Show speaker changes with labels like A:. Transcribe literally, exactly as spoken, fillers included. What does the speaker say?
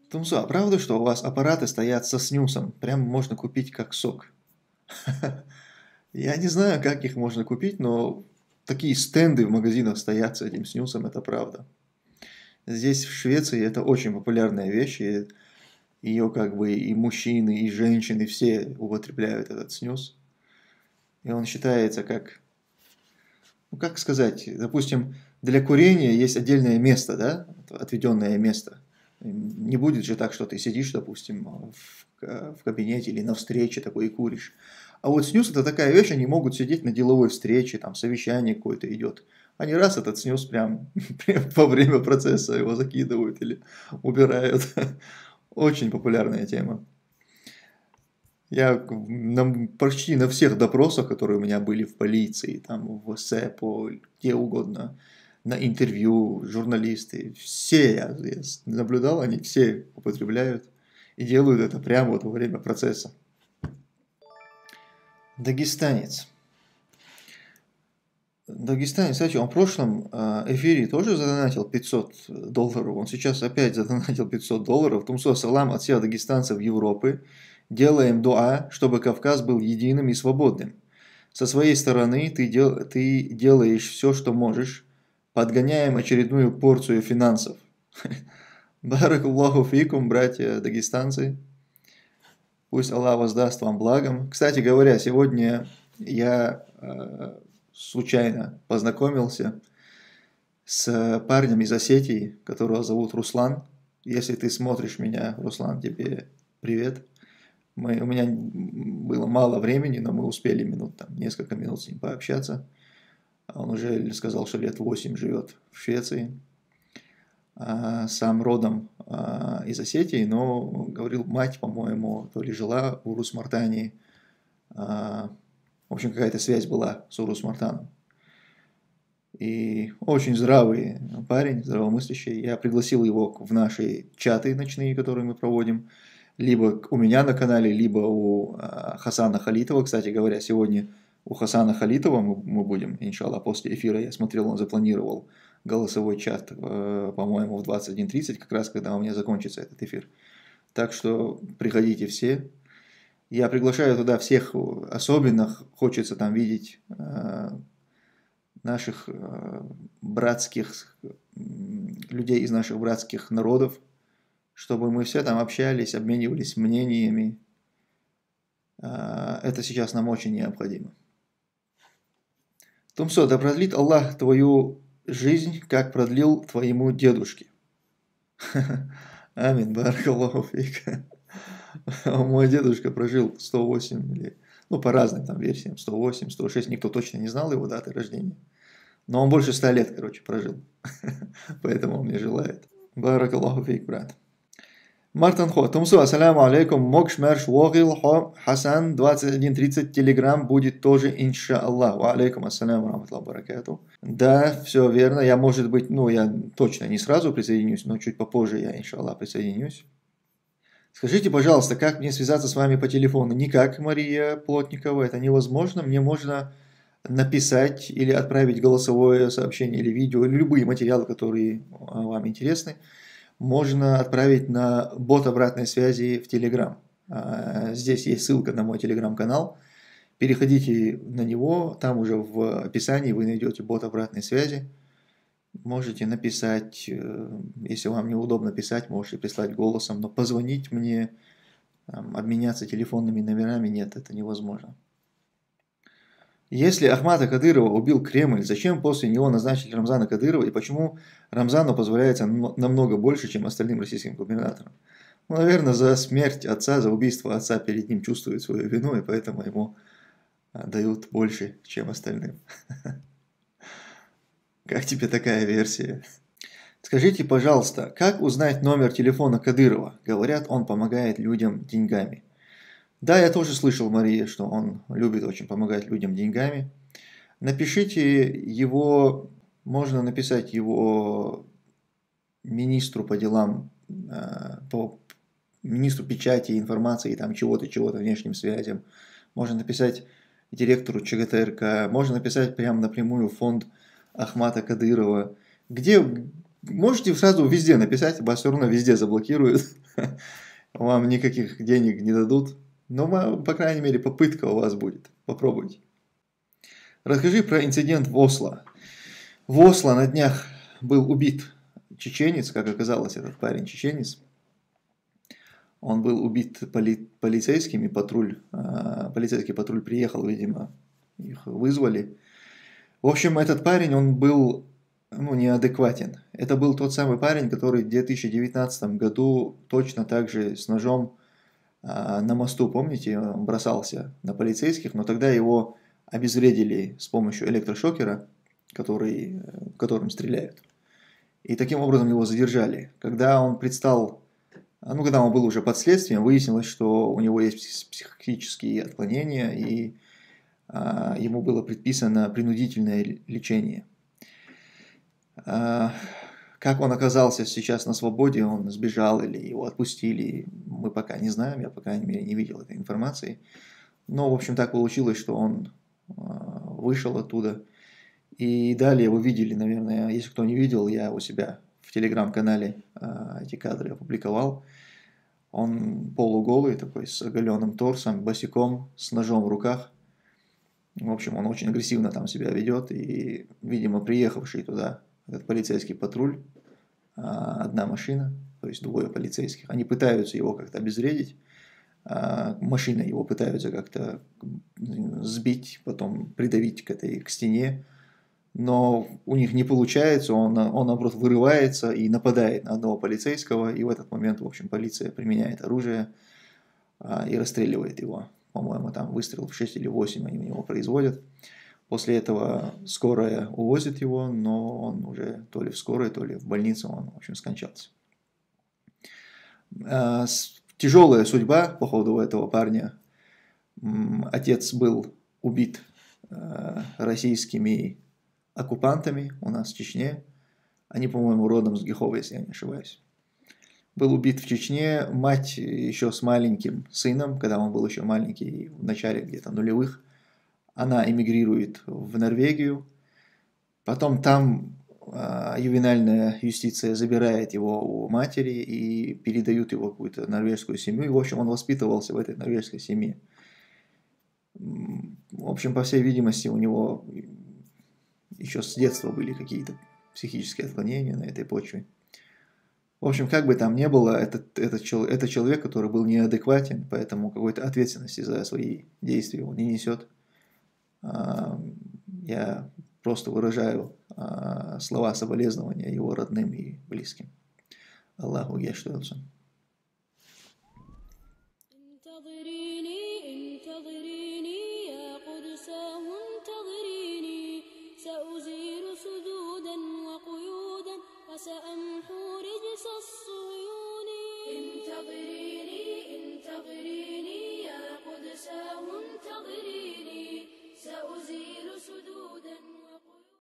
A: Тумсо, а правда, что у вас аппараты стоят со снюсом? Прям можно купить как сок. Я не знаю, как их можно купить, но такие стенды в магазинах стоят с этим снюсом, это правда. Здесь, в Швеции, это очень популярная вещь, и ее как бы и мужчины, и женщины все употребляют этот снюс. И он считается как, ну как сказать, допустим, для курения есть отдельное место, да, отведенное место. Не будет же так, что ты сидишь, допустим, в, в кабинете или на встрече такой и куришь. А вот снюс это такая вещь, они могут сидеть на деловой встрече, там совещание какое-то идет. Они раз этот снюс прям, прям во время процесса его закидывают или убирают. Очень популярная тема. Я на, почти на всех допросах, которые у меня были в полиции, там, в СЭПО, где угодно, на интервью, журналисты, все я, я наблюдал, они все употребляют и делают это прямо вот во время процесса. Дагестанец. Дагестанец, кстати, он в прошлом эфире тоже задонатил пятьсот долларов, он сейчас опять задонатил пятьсот долларов. Тумсо салам от всех дагестанцев Европы. Делаем дуа, чтобы Кавказ был единым и свободным. Со своей стороны ты, дел, ты делаешь все, что можешь. Подгоняем очередную порцию финансов. Баракаллаху фикум, братья дагестанцы. Пусть Аллах воздаст вам благом. Кстати говоря, сегодня я э, случайно познакомился с парнем из Осетии, которого зовут Руслан. Если ты смотришь меня, Руслан, тебе привет. Мы, у меня было мало времени, но мы успели минут, там, несколько минут с ним пообщаться. Он уже сказал, что лет восемь живет в Швеции. А, сам родом а, из Осетии, но говорил, мать, по-моему, то ли жила в Урус-Мартании. А, в общем, какая-то связь была с Урус-Мартаном. И очень здравый парень, здравомыслящий. Я пригласил его в наши чаты ночные, которые мы проводим. Либо у меня на канале, либо у Хасана Халитова. Кстати говоря, сегодня у Хасана Халитова мы, мы будем, иншаллах, после эфира. Я смотрел, он запланировал голосовой чат, по-моему, в двадцать один тридцать, как раз когда у меня закончится этот эфир. Так что приходите все. Я приглашаю туда всех, особенно хочется там видеть наших братских людей из наших братских народов, чтобы мы все там общались, обменивались мнениями. Это сейчас нам очень необходимо. Тумсо, да продлит Аллах твою жизнь, как продлил твоему дедушке. Амин, баракаллаху фик. Мой дедушка прожил сто восемь, или, ну по разным там версиям, сто восемь, сто шесть, никто точно не знал его даты рождения. Но он больше ста лет, короче, прожил. Поэтому он мне желает. Баракаллаху фик, брат. Мартин Хо, Тумсу, ассаляму алейкум, Мокшмерш Вогил Хо, Хасан, двадцать один тридцать, Телеграм будет тоже, иншаллах. Ва алейкум ассаляму раматлаху баракату. Да, все верно, я, может быть, ну, я точно не сразу присоединюсь, но чуть попозже я, иншаллах, присоединюсь. Скажите, пожалуйста, как мне связаться с вами по телефону? Никак, Мария Плотникова, это невозможно, мне можно написать или отправить голосовое сообщение или видео, или любые материалы, которые вам интересны, можно отправить на бот обратной связи в Telegram. Здесь есть ссылка на мой Telegram-канал. Переходите на него, там уже в описании вы найдете бот обратной связи. Можете написать, если вам неудобно писать, можете прислать голосом, но позвонить мне, обменяться телефонными номерами, нет, это невозможно. Если Ахмата Кадырова убил Кремль, зачем после него назначили Рамзана Кадырова и почему Рамзану позволяется намного больше, чем остальным российским губернаторам? Ну, наверное, за смерть отца, за убийство отца перед ним чувствует свою вину, и поэтому ему дают больше, чем остальным. Как тебе такая версия? Скажите, пожалуйста, как узнать номер телефона Кадырова? Говорят, он помогает людям деньгами. Да, я тоже слышал, Мария, что он любит очень помогать людям деньгами. Напишите его, можно написать его министру по делам, по министру печати, информации, там чего-то, чего-то, внешним связям. Можно написать директору ЧГТРК, можно написать прямо напрямую в фонд Ахмата Кадырова. Где, можете сразу везде написать, вас все равно везде заблокируют. Вам никаких денег не дадут. Но, по крайней мере, попытка у вас будет. Попробуйте. Расскажи про инцидент в Осло. В Осло на днях был убит чеченец, как оказалось, этот парень чеченец. Он был убит поли полицейскими, патруль, э, полицейский патруль приехал, видимо, их вызвали. В общем, этот парень, он был, ну, неадекватен. Это был тот самый парень, который в две тысячи девятнадцатом году точно так же с ножом э, на мосту, помните, он бросался на полицейских, но тогда его обезвредили с помощью электрошокера, который, которым стреляют. И таким образом его задержали. Когда он предстал, ну, когда он был уже под следствием, выяснилось, что у него есть психические отклонения, и а, ему было предписано принудительное лечение. А, как он оказался сейчас на свободе, он сбежал или его отпустили, мы пока не знаем, я, по крайней мере, не видел этой информации. Но, в общем, так получилось, что он а, вышел оттуда. И далее вы видели, наверное, если кто не видел, я у себя в телеграм-канале э, эти кадры опубликовал. Он полуголый, такой, с оголенным торсом, босиком, с ножом в руках. В общем, он очень агрессивно там себя ведет. И, видимо, приехавший туда этот полицейский патруль, э, одна машина, то есть двое полицейских, они пытаются его как-то обезвредить. Э, машина его пытаются как-то сбить, потом придавить к этой к стене. Но у них не получается, он, он, наоборот, вырывается и нападает на одного полицейского, и в этот момент, в общем, полиция применяет оружие а, и расстреливает его. По-моему, там выстрелов шесть или восемь они у него производят. После этого скорая увозит его, но он уже то ли в скорой, то ли в больнице, он, в общем, скончался. А, тяжелая судьба, по ходу у этого парня. Отец был убит а, российскими оккупантами у нас в Чечне. Они, по-моему, родом с Гихова, если я не ошибаюсь. Был убит в Чечне, мать еще с маленьким сыном, когда он был еще маленький, в начале где-то нулевых, она эмигрирует в Норвегию. Потом там э, ювенальная юстиция забирает его у матери и передают его в какую-то норвежскую семью. И, в общем, он воспитывался в этой норвежской семье. В общем, по всей видимости, у него еще с детства были какие-то психические отклонения на этой почве. В общем, как бы там ни было, этот, этот, этот человек, который был неадекватен, поэтому какой-то ответственности за свои действия он не несет. Я просто выражаю слова соболезнования его родным и близким. Аллаху яштуэлсон.